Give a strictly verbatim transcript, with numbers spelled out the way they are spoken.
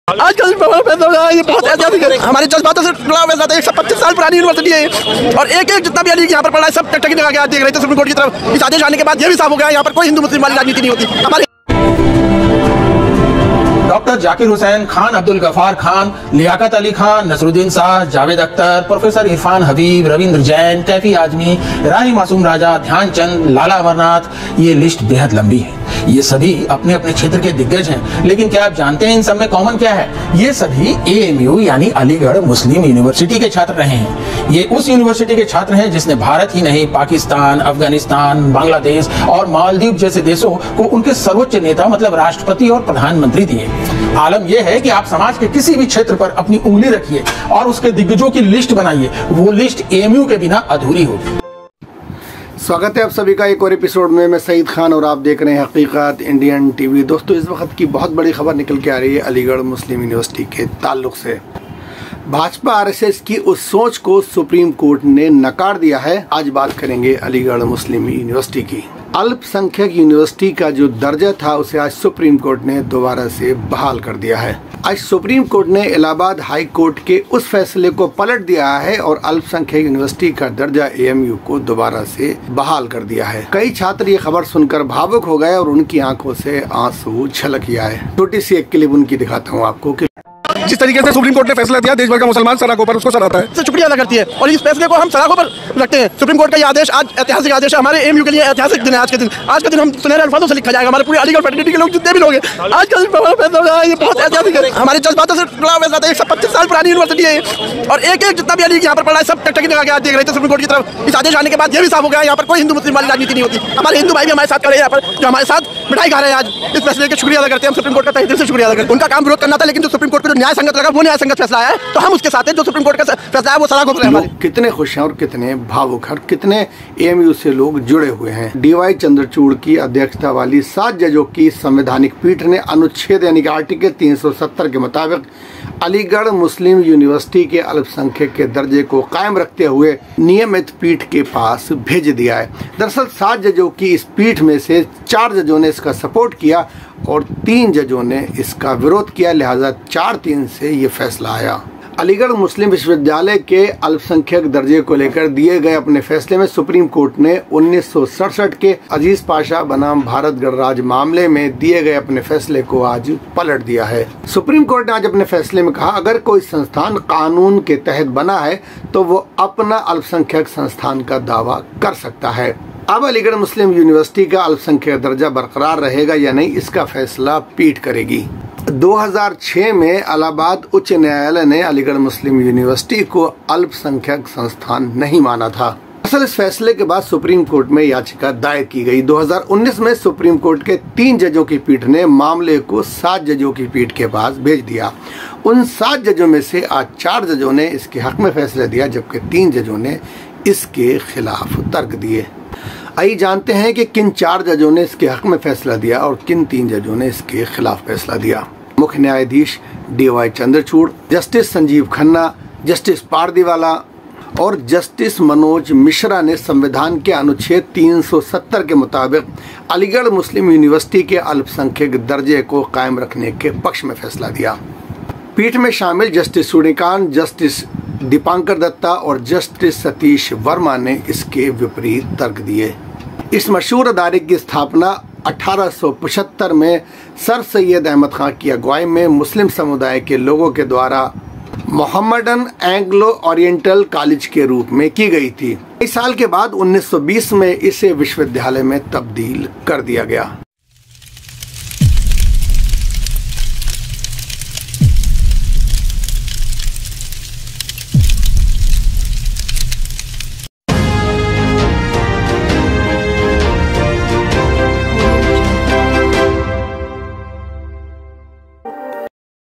आजकल ये बहुत ऐतिहासिक हमारे जज्बातों से जुड़ा हुआ है। एक सौ पच्चीस साल पुरानी यूनिवर्सिटी है और एक एक जितना भी अली यहाँ पर पढ़ा है सब टकटकी लगा के देख रहे थे सुप्रीम कोर्ट की तरफ। इस आदेश आने के बाद ये भी साफ हो गया यहाँ पर कोई हिंदू मुस्लिम वाली राजनीति नहीं होती। हमारे डॉक्टर जाकिर हुसैन, खान अब्दुल गफार खान, लियाकत अली खान, नसरुद्दीन शाह, जावेद अख्तर, प्रोफेसर इरफान हबीब, रविंद्र जैन, कैफी आजमी, राही मासूम राजा, ध्यानचंद, लाला अमरनाथ, ये लिस्ट बेहद लंबी है। ये सभी अपने अपने क्षेत्र के दिग्गज हैं, लेकिन क्या आप जानते हैं इन सब में कॉमन क्या है? ये सभी ए एम यू यानी अलीगढ़ मुस्लिम यूनिवर्सिटी के छात्र रहे हैं। ये उस यूनिवर्सिटी के छात्र हैं जिसने भारत ही नहीं पाकिस्तान, अफगानिस्तान, बांग्लादेश और मालदीव जैसे देशों को उनके सर्वोच्च नेता मतलब राष्ट्रपति और प्रधानमंत्री दिए। आलम यह है कि आप समाज के किसी भी क्षेत्र पर अपनी उंगली रखिए और उसके दिग्गजों की लिस्ट बनाइए, वो लिस्ट ए एम यू के बिना अधूरी होगी। स्वागत है आप सभी का एक और एपिसोड में। मैं सईद खान और आप देख रहे हैं हकीकत इंडियन टीवी। दोस्तों, इस वक्त की बहुत बड़ी खबर निकल के आ रही है अलीगढ़ मुस्लिम यूनिवर्सिटी के ताल्लुक से। भाजपा आर एस एस की उस सोच को सुप्रीम कोर्ट ने नकार दिया है। आज बात करेंगे अलीगढ़ मुस्लिम यूनिवर्सिटी की। अल्पसंख्यक यूनिवर्सिटी का जो दर्जा था उसे आज सुप्रीम कोर्ट ने दोबारा से बहाल कर दिया है। आज सुप्रीम कोर्ट ने इलाहाबाद हाई कोर्ट के उस फैसले को पलट दिया है और अल्पसंख्यक यूनिवर्सिटी का दर्जा ए एम यू को दोबारा से बहाल कर दिया है। कई छात्र ये खबर सुनकर भावुक हो गए और उनकी आंखों से आंसू छलक आए। छोटी सी एक क्लिप उनकी दिखाता हूँ आपको कि जिस तरीके से सुप्रीम कोर्ट ने फैसला दिया, देश भर का मुसलमान सराखों पर उसको सराहता है, शुक्रिया अदा करती है और इस फैसले को हम सराखों पर रखते हैं। सुप्रीम कोर्ट का ये आदेश आज ऐतिहासिक आदेश है हमारे ए एम यू के लिए। ऐतिहासिक दिन है आज के दिन। आज का दिन हम सुनहरे अल्फाजों से लिखा जाएगा। हमारे पूरे अलीगढ़ फैकल्टी के लोग जितने भी लोग हैं, आज का दिन ये बहुत ऐतिहासिक है। हमारे जज्बातों से जुड़ा हुआ है। एक सौ पच्चीस साल पुरानी यूनिवर्सिटी है और एक एक जितना भी अली यहाँ पर पढ़ा है सब टकटकी लगा के देख रहे थे सुप्रीम कोर्ट की तरफ। इस आदेश आने के बाद ये भी साफ हो गया यहाँ पर कोई हिंदू मुस्लिम वाली राजनीति नहीं होती। हमारे हिंदू भाई भी हमारे साथ खड़े हैं यहाँ पर, जो हमारे साथ मिठाई खा रहे हैं। आज इस फैसले का शुक्रिया अदा करते हैं। हम सुप्रीम कोर्ट का तहे दिल से शुक्रिया अदा करते हैं। उनका काम विरोध करना था, लेकिन जो सुप्रीम कोर्ट को जो न्याय संगत लगा वो न्याय संगत फैसला है, तो हम उसके साथ हैं। जो सुप्रीम कोर्ट का फैसला है वो सराखों पर हमारे। कितने खुश हैं और कितने भावुक हैं, कितने ए एम यू से लोग जुड़े हुए हैं। डी वाई चंद्रचूड़ की अध्यक्षता वाली सात जजों की संवैधानिक पीठ ने अनुच्छेद यानी कि आर्टिकल तीन सौ सत्तर के मुताबिक अलीगढ़ मुस्लिम यूनिवर्सिटी के अल्पसंख्यक के दर्जे को कायम रखते हुए नियमित पीठ के पास भेज दिया है। दरअसल सात जजों की इस पीठ में से चार जजों ने इसका सपोर्ट किया और तीन जजों ने इसका विरोध किया, लिहाजा चार तीन से ये फैसला आया। अलीगढ़ मुस्लिम विश्वविद्यालय के अल्पसंख्यक दर्जे को लेकर दिए गए अपने फैसले में सुप्रीम कोर्ट ने उन्नीस सौ सड़सठ के अजीज पाशा बनाम भारत गणराज्य मामले में दिए गए अपने फैसले को आज पलट दिया है। सुप्रीम कोर्ट ने आज अपने फैसले में कहा, अगर कोई संस्थान कानून के तहत बना है तो वो अपना अल्पसंख्यक संस्थान का दावा कर सकता है। अब अलीगढ़ मुस्लिम यूनिवर्सिटी का अल्पसंख्यक दर्जा बरकरार रहेगा या नहीं, इसका फैसला पीठ करेगी। दो हज़ार छह में इलाहाबाद उच्च न्यायालय ने अलीगढ़ मुस्लिम यूनिवर्सिटी को अल्पसंख्यक संस्थान नहीं माना था। असल इस फैसले के बाद सुप्रीम कोर्ट में याचिका दायर की गई। दो हज़ार उन्नीस में सुप्रीम कोर्ट के तीन जजों की पीठ ने मामले को सात जजों की पीठ के पास भेज दिया। उन सात जजों में से आज चार जजों ने इसके हक में फैसला दिया, जबकि तीन जजों ने इसके खिलाफ तर्क दिए। आइए जानते हैं कि किन चार जजों ने इसके हक में फैसला दिया और किन तीन जजों ने इसके खिलाफ फैसला दिया। मुख्य न्यायाधीश D Y Chandrachud, justice Sanjiv Khanna, justice Pardiwala और जस्टिस मनोज मिश्रा ने संविधान के अनुच्छेद तीन सौ सत्तर के मुताबिक अलीगढ़ मुस्लिम यूनिवर्सिटी के अल्पसंख्यक दर्जे को कायम रखने के पक्ष में फैसला दिया। पीठ में शामिल जस्टिस सूर्यकांत, जस्टिस दीपांकर दत्ता और जस्टिस सतीश वर्मा ने इसके विपरीत तर्क दिए। इस मशहूर अदारे की स्थापना अठारह सौ पचहत्तर में सर सैयद अहमद खान की अगुवाई में मुस्लिम समुदाय के लोगों के द्वारा मोहम्मडन एंग्लो ओरिएंटल कॉलेज के रूप में की गई थी। कई साल के बाद उन्नीस सौ बीस में इसे विश्वविद्यालय में तब्दील कर दिया गया।